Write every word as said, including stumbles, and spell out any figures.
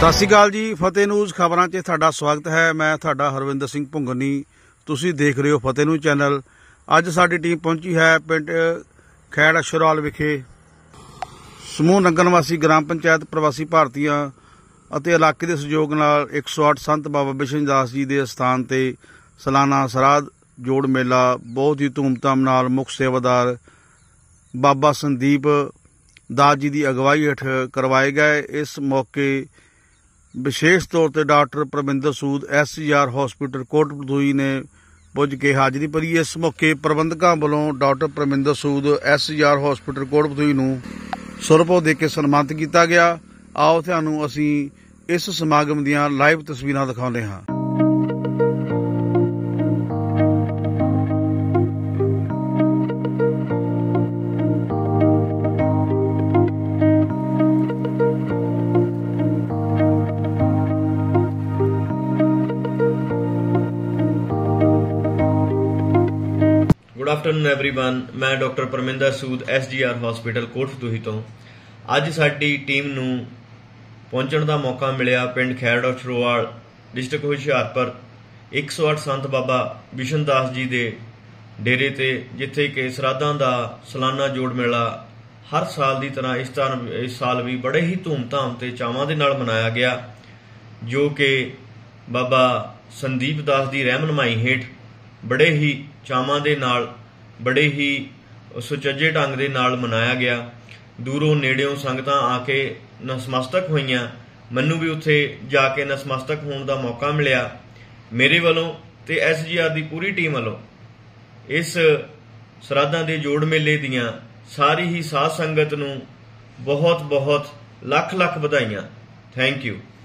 सत श्री अकाल जी। फतेह न्यूज़ खबरां 'ਚ ਤੁਹਾਡਾ ਸਵਾਗਤ है। मैं ਤੁਹਾਡਾ ਹਰਵਿੰਦਰ ਸਿੰਘ ਭੁੰਗਨੀ। ਤੁਸੀਂ ਦੇਖ ਰਹੇ ਹੋ ਫਤਿਹ ਨਿਊਜ਼ ਚੈਨਲ। ਅੱਜ ਸਾਡੀ ਟੀਮ ਪਹੁੰਚੀ ਹੈ ਪਿੰਡ ਖੈੜ ਅਸ਼ਰਵਾਲ ਵਿਖੇ ਸਮੂਹ ਨਗਰ ਨਿਵਾਸੀ ਗ੍ਰਾਮ ਪੰਚਾਇਤ ਪ੍ਰਵਾਸੀ ਭਾਰਤੀਆਂ ਅਤੇ ਇਲਾਕੇ ਦੇ ਸਹਿਯੋਗ ਨਾਲ ਇੱਕ ਸੌ ਅੱਠ ਸੰਤ ਬਾਬਾ ਬਿਸ਼ਨ ਦਾਸ ਜੀ ਦੇ ਸਥਾਨ ਤੇ ਸਾਲਾਨਾ ਸਰਾਧ ਜੋੜ ਮੇਲਾ ਬਹੁਤ ਹੀ ਧੂਮਧਾਮ ਨਾਲ ਮੁੱਖ ਸੇਵਾਦਾਰ ਬਾਬਾ ਸੰਦੀਪ दास जी की अगवाई हेठ करवाए गए। इस मौके विशेष तौर पर doctor Parminder Sood S G R hospital Kotputli ने पुज के हाजिरी भरी। इस मौके प्रबंधकों वालों doctor Parminder Sood S G R hospital Kotputli नूं सुरभो दे के सन्मानित किया गया। आओ तुहानूं असीं इस समागम दीआं लाइव तस्वीरां दिखाउंदे हां। Good afternoon everyone. मैं doctor Parminder Sood S G R hospital Kotputli तो अज साडी टीम नूं पहुंचण दा मौका मिलिया पिंड खैड़ अशरवाल डिस्ट्रिक्ट हुशियारपुर एक सौ अठ संत बाबा बिशन दास जी दे डेरे ते, जिथे कि सराधां दा सालाना जोड़ मेला हर साल की तरह इस तरह इस साल भी बड़े ही धूमधाम ते चावां दे नाल मनाया गया, जो कि बाबा संदीप दास की रहनुमाई हेठ बड़े ही चावां दे नाल बड़े ही सुचज्जे ढंग दे नाल मनाया गया। दूरों नेड़ियों संगतां आके नतमस्तक होईयां। मैनू भी उत्थे जाके नतमस्तक होने का मौका मिलिया। मेरे वालों ते एस जी आर की पूरी टीम वालों इस सराधां दे जोड़ मेले दियां सारी ही साध संगत नूं बहुत बहुत लख लख बधाइयां। Thank you.